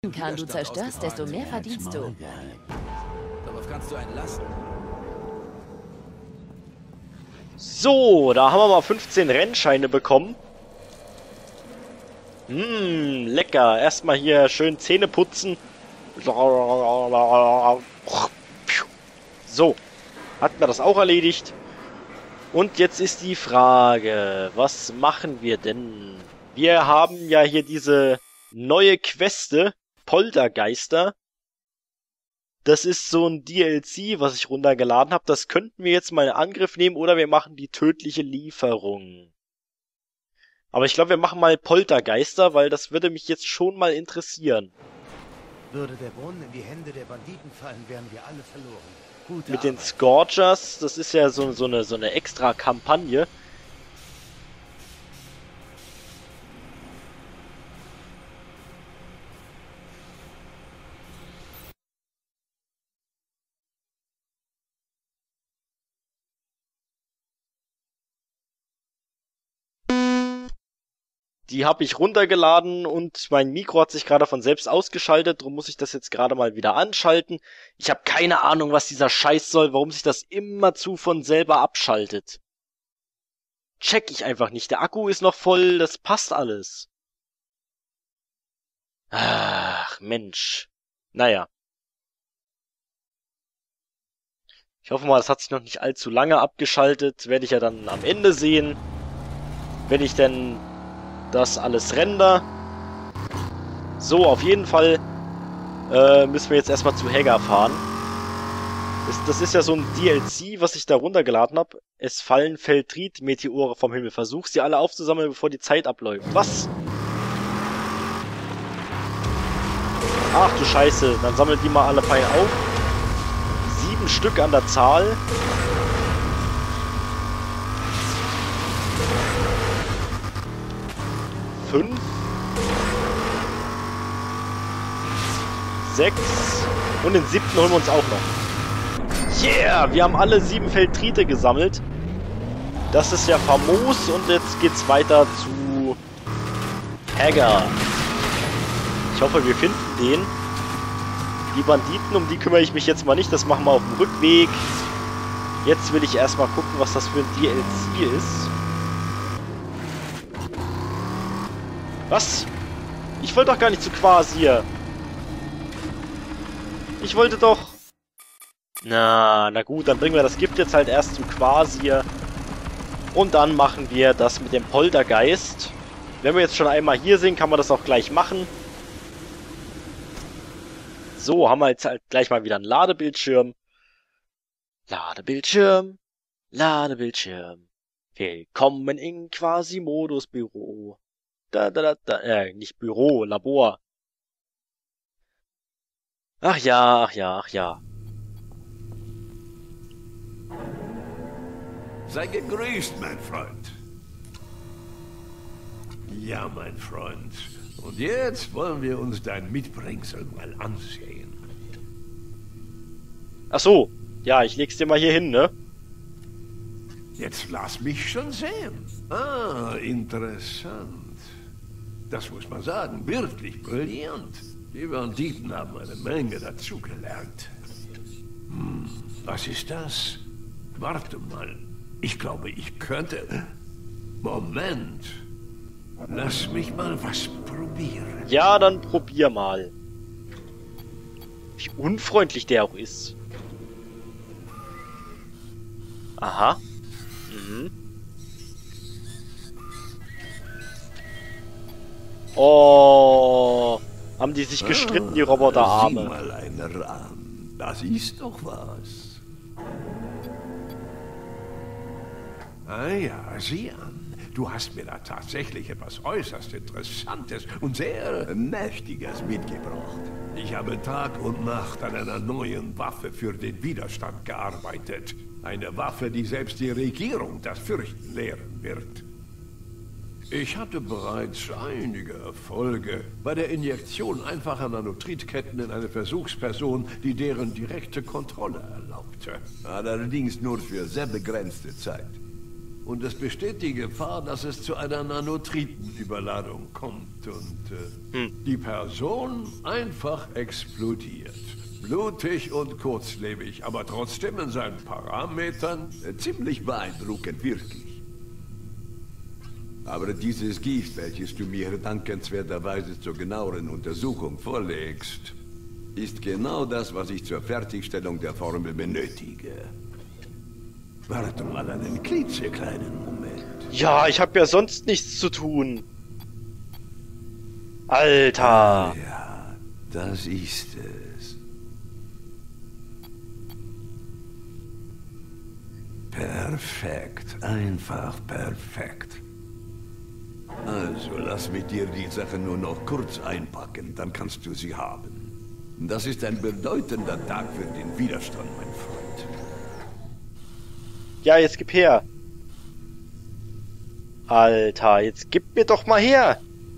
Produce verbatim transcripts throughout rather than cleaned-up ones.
kann, du zerstörst, desto mehr verdienst du. Darauf kannst du einen lassen. So, da haben wir mal fünfzehn Rennscheine bekommen. Mmm, lecker. Erstmal hier schön Zähne putzen. So, hatten wir das auch erledigt. Und jetzt ist die Frage, was machen wir denn? Wir haben ja hier diese neue Queste, Poltergeister. Das ist so ein D L C, was ich runtergeladen habe. Das könnten wir jetzt mal in Angriff nehmen oder wir machen die tödliche Lieferung. Aber ich glaube, wir machen mal Poltergeister, weil das würde mich jetzt schon mal interessieren. Würde der Brunnen in die Hände der Banditen fallen, wären wir alle verloren. Gute Mit den Arbeit. Scorchers, das ist ja so, so eine, so eine extra Kampagne. Die habe ich runtergeladen und mein Mikro hat sich gerade von selbst ausgeschaltet, darum muss ich das jetzt gerade mal wieder anschalten. Ich habe keine Ahnung, was dieser Scheiß soll, warum sich das immerzu von selber abschaltet. Check ich einfach nicht. Der Akku ist noch voll, das passt alles. Ach, Mensch. Naja. Ich hoffe mal, das hat sich noch nicht allzu lange abgeschaltet. Werde ich ja dann am Ende sehen. Wenn ich denn das alles render. So, auf jeden Fall äh, müssen wir jetzt erstmal zu Haggar fahren. Das, das ist ja so ein D L C, was ich da runtergeladen habe. Es fallen Feltrit-Meteore vom Himmel. Versuch sie alle aufzusammeln, bevor die Zeit abläuft. Was? Ach du Scheiße, dann sammelt die mal alle fein auf. Sieben Stück an der Zahl. Fünf. Sechs. Und den siebten holen wir uns auch noch. Yeah! Wir haben alle sieben Feltrite gesammelt. Das ist ja famos. Und jetzt geht's weiter zu Haggar. Ich hoffe, wir finden den. Die Banditen, um die kümmere ich mich jetzt mal nicht. Das machen wir auf dem Rückweg. Jetzt will ich erstmal gucken, was das für ein D L C ist. Was? Ich wollte doch gar nicht zu Quasir. Ich wollte doch... Na, na gut, dann bringen wir das Gift jetzt halt erst zu Quasir. Und dann machen wir das mit dem Poltergeist. Wenn wir jetzt schon einmal hier sind, kann man das auch gleich machen. So, haben wir jetzt halt gleich mal wieder einen Ladebildschirm. Ladebildschirm. Ladebildschirm. Willkommen in Quasimodos Büro. Da, da, da, da, äh, nicht Büro, Labor. Ach ja, ach ja, ach ja. Sei gegrüßt, mein Freund. Ja, mein Freund. Und jetzt wollen wir uns dein Mitbringsel mal ansehen. Ach so. Ja, ich leg's dir mal hier hin, ne? Jetzt lass mich schon sehen. Ah, interessant. Das muss man sagen, wirklich brillant. Die Banditen haben eine Menge dazugelernt. Hm, was ist das? Warte mal. Ich glaube, ich könnte... Moment. Lass mich mal was probieren. Ja, dann probier mal. Wie unfreundlich der auch ist. Aha. Mhm. Oh, haben die sich gestritten, die Roboterarme. Sieh mal einer an. Das ist doch was. Ah ja, sieh an. Du hast mir da tatsächlich etwas äußerst Interessantes und sehr Mächtiges mitgebracht. Ich habe Tag und Nacht an einer neuen Waffe für den Widerstand gearbeitet. Eine Waffe, die selbst die Regierung das Fürchten lehren wird. Ich hatte bereits einige Erfolge bei der Injektion einfacher Nanotritketten in eine Versuchsperson, die deren direkte Kontrolle erlaubte. Allerdings nur für sehr begrenzte Zeit. Und es besteht die Gefahr, dass es zu einer Nanotritenüberladung kommt und äh, hm. die Person einfach explodiert. Blutig und kurzlebig, aber trotzdem in seinen Parametern äh, ziemlich beeindruckend, wirklich. Aber dieses Gift, welches du mir dankenswerterweise zur genaueren Untersuchung vorlegst, ist genau das, was ich zur Fertigstellung der Formel benötige. Warte mal einen klitzekleinen Moment. Ja, ich habe ja sonst nichts zu tun. Alter. Ja, das ist es. Perfekt, einfach perfekt. Also, lass mich dir die Sache nur noch kurz einpacken, dann kannst du sie haben. Das ist ein bedeutender Tag für den Widerstand, mein Freund. Ja, jetzt gib her. Alter, jetzt gib mir doch mal her.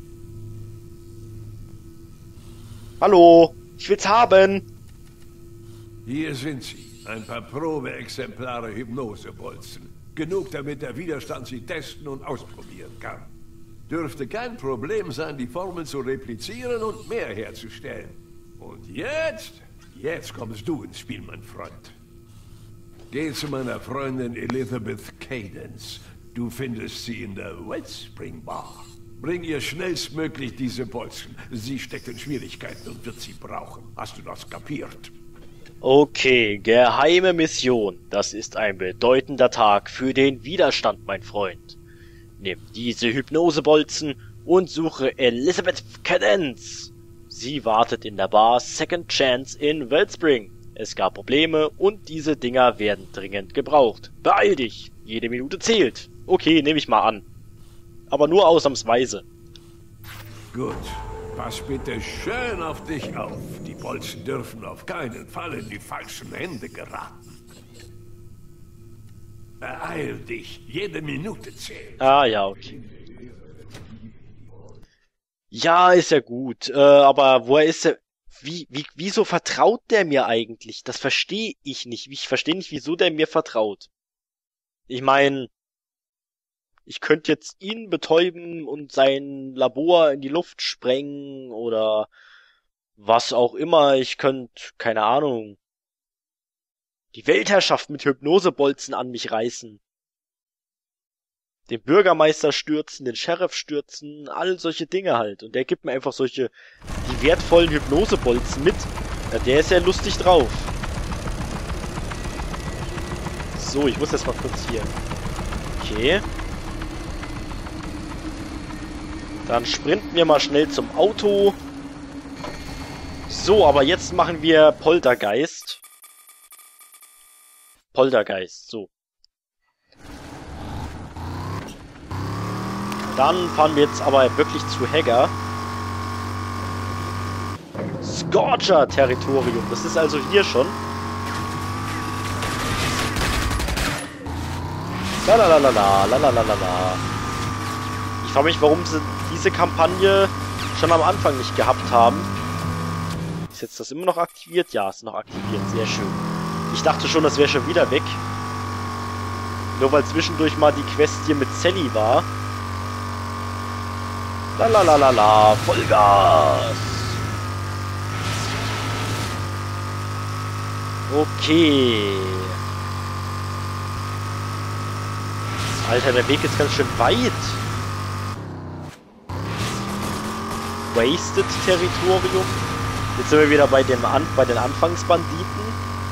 Hallo, ich will's haben. Hier sind sie. Ein paar Probeexemplare Hypnosebolzen. Genug, damit der Widerstand sie testen und ausprobieren kann. Dürfte kein Problem sein, die Formel zu replizieren und mehr herzustellen. Und jetzt, jetzt kommst du ins Spiel, mein Freund. Geh zu meiner Freundin Elizabeth Cadence. Du findest sie in der Wellspring Bar. Bring ihr schnellstmöglich diese Bolzen. Sie steckt in Schwierigkeiten und wird sie brauchen. Hast du das kapiert? Okay, geheime Mission. Das ist ein bedeutender Tag für den Widerstand, mein Freund. Nimm diese Hypnosebolzen und suche Elizabeth Cadence. Sie wartet in der Bar Second Chance in Wellspring. Es gab Probleme und diese Dinger werden dringend gebraucht. Beeil dich! Jede Minute zählt. Okay, nehme ich mal an. Aber nur ausnahmsweise. Gut. Pass bitte schön auf dich auf. Die Bolzen dürfen auf keinen Fall in die falschen Hände geraten. Beeil dich. Jede Minute zählt. Ah, ja, okay. Ja, ist ja gut. Äh, aber woher ist er... Wie, wie, wieso vertraut der mir eigentlich? Das verstehe ich nicht. Ich verstehe nicht, wieso der mir vertraut. Ich meine, ich könnte jetzt ihn betäuben und sein Labor in die Luft sprengen oder was auch immer. Ich könnte, keine Ahnung, die Weltherrschaft mit Hypnosebolzen an mich reißen. Den Bürgermeister stürzen, den Sheriff stürzen, all solche Dinge halt. Und der gibt mir einfach solche, die wertvollen Hypnosebolzen mit. Ja, der ist ja lustig drauf. So, ich muss jetzt mal kurz hier. Okay. Dann sprinten wir mal schnell zum Auto. So, aber jetzt machen wir Poltergeist. Poltergeist, so. Dann fahren wir jetzt aber wirklich zu Hagar. Scorcher-Territorium. Das ist also hier schon. Lalalala, lalalala. Ich frage mich, warum sie diese Kampagne schon am Anfang nicht gehabt haben. Ist jetzt das immer noch aktiviert? Ja, ist noch aktiviert. Sehr schön. Ich dachte schon, das wäre schon wieder weg. Nur weil zwischendurch mal die Quest hier mit Sally war. Lalalala, Vollgas! Okay. Alter, der Weg ist ganz schön weit. Wasted Territorium. Jetzt sind wir wieder bei, dem An bei den Anfangsbanditen.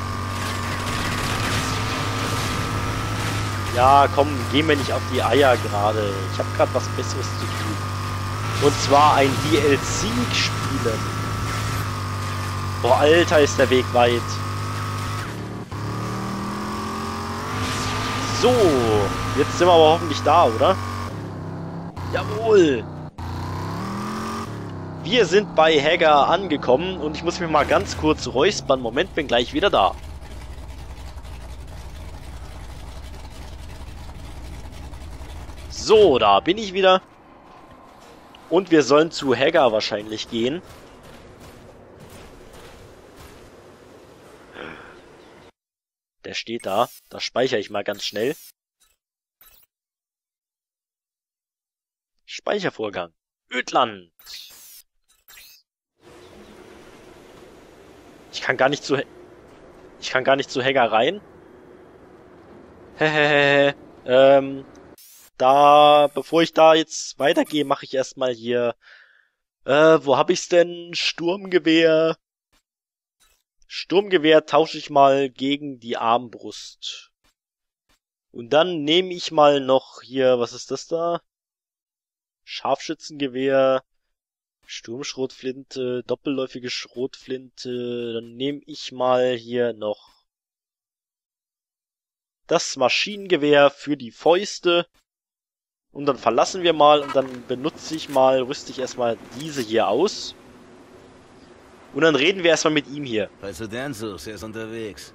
Ja, komm, geh mir nicht auf die Eier gerade. Ich habe gerade was Besseres zu tun. Und zwar ein D L C spielen. Boah, Alter, ist der Weg weit. So, jetzt sind wir aber hoffentlich da, oder? Jawohl! Wir sind bei Hagar angekommen und ich muss mich mal ganz kurz räuspern. Moment, bin gleich wieder da. So, da bin ich wieder. Und wir sollen zu Hagar wahrscheinlich gehen. Der steht da. Das speichere ich mal ganz schnell. Speichervorgang. Ödland. Ich kann gar nicht zu... Ich kann gar nicht zu Heggar rein. Hehehe. ähm... Da... Bevor ich da jetzt weitergehe, mache ich erstmal hier... Äh, wo hab ich's denn? Sturmgewehr. Sturmgewehr tausche ich mal gegen die Armbrust. Und dann nehme ich mal noch hier... Was ist das da? Scharfschützengewehr... Sturmschrotflinte, doppelläufige Schrotflinte, dann nehme ich mal hier noch das Maschinengewehr für die Fäuste und dann verlassen wir mal und dann benutze ich mal, rüste ich erstmal diese hier aus und dann reden wir erstmal mit ihm hier. Falls du Dan suchst, er ist unterwegs.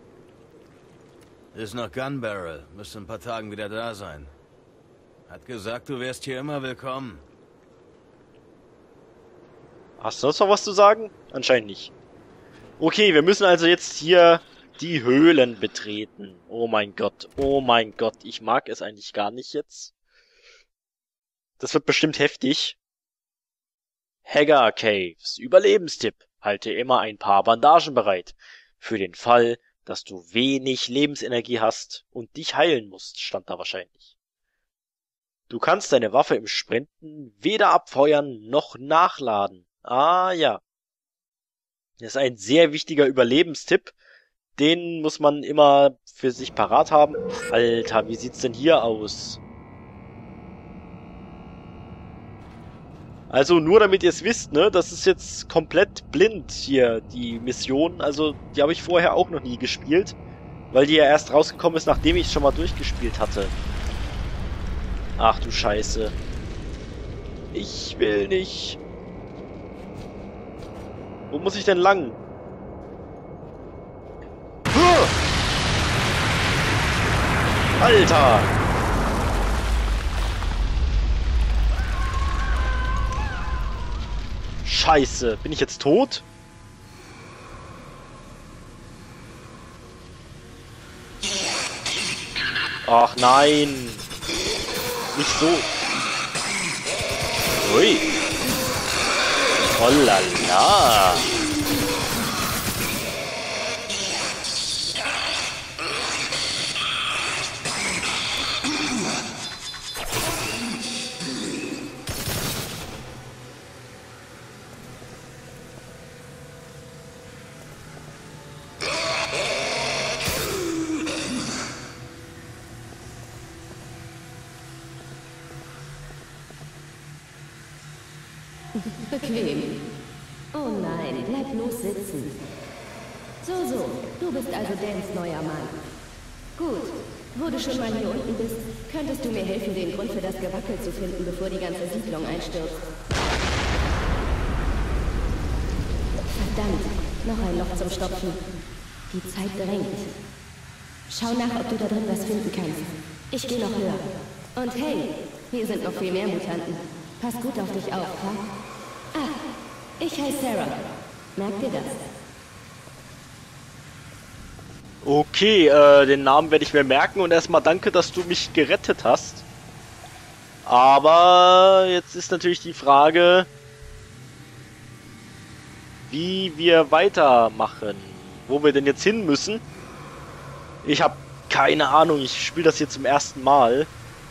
Ist noch Gunbarrel, müsste in ein paar Tagen wieder da sein. Hat gesagt, du wärst hier immer willkommen. Hast du sonst noch was zu sagen? Anscheinend nicht. Okay, wir müssen also jetzt hier die Höhlen betreten. Oh mein Gott, oh mein Gott, ich mag es eigentlich gar nicht jetzt. Das wird bestimmt heftig. Heggar Caves, Überlebenstipp. Halte immer ein paar Bandagen bereit. Für den Fall, dass du wenig Lebensenergie hast und dich heilen musst, stand da wahrscheinlich. Du kannst deine Waffe im Sprinten weder abfeuern noch nachladen. Ah ja. Das ist ein sehr wichtiger Überlebenstipp. Den muss man immer für sich parat haben. Alter, wie sieht's denn hier aus? Also nur damit ihr es wisst, ne, das ist jetzt komplett blind hier, die Mission. Also die habe ich vorher auch noch nie gespielt, weil die ja erst rausgekommen ist, nachdem ich es schon mal durchgespielt hatte. Ach du Scheiße. Ich will nicht. Wo muss ich denn lang? Huh! Alter! Scheiße, bin ich jetzt tot? Ach nein! Nicht so. Ui. Oh la la. Bequem. Oh nein, bleib bloß sitzen. So, so, du bist also Dans neuer Mann. Gut, wo du schon mal hier unten bist, könntest du mir helfen, den Grund für das Gewackel zu finden, bevor die ganze Siedlung einstürzt. Verdammt, noch ein Loch zum Stopfen. Die Zeit drängt. Schau nach, ob du da drin was finden kannst. Ich gehe noch höher. Und hey, hier sind noch viel mehr Mutanten. Pass gut auf dich auf, ha? Ah, ich heiße Sarah. Merkt ihr das? Okay, äh, den Namen werde ich mir merken und erstmal danke, dass du mich gerettet hast. Aber jetzt ist natürlich die Frage, wie wir weitermachen. Wo wir denn jetzt hin müssen. Ich habe keine Ahnung, ich spiele das hier zum ersten Mal.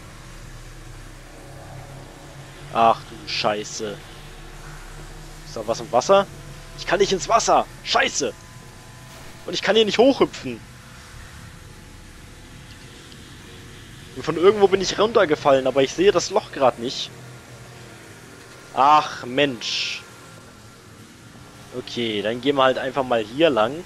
Ach du Scheiße. Ist da was im Wasser? Ich kann nicht ins Wasser. Scheiße. Und ich kann hier nicht hochhüpfen. Und von irgendwo bin ich runtergefallen, aber ich sehe das Loch gerade nicht. Ach Mensch. Okay, dann gehen wir halt einfach mal hier lang.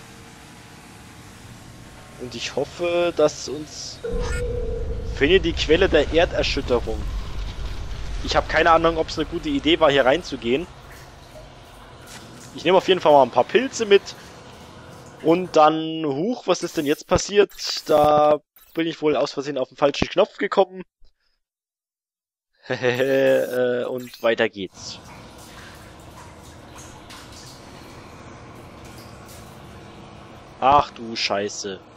Und ich hoffe, dass uns... Finde die Quelle der Erderschütterung. Ich habe keine Ahnung, ob es eine gute Idee war, hier reinzugehen. Ich nehme auf jeden Fall mal ein paar Pilze mit. Und dann, huch, was ist denn jetzt passiert? Da bin ich wohl aus Versehen auf den falschen Knopf gekommen. Und weiter geht's. Ach du Scheiße.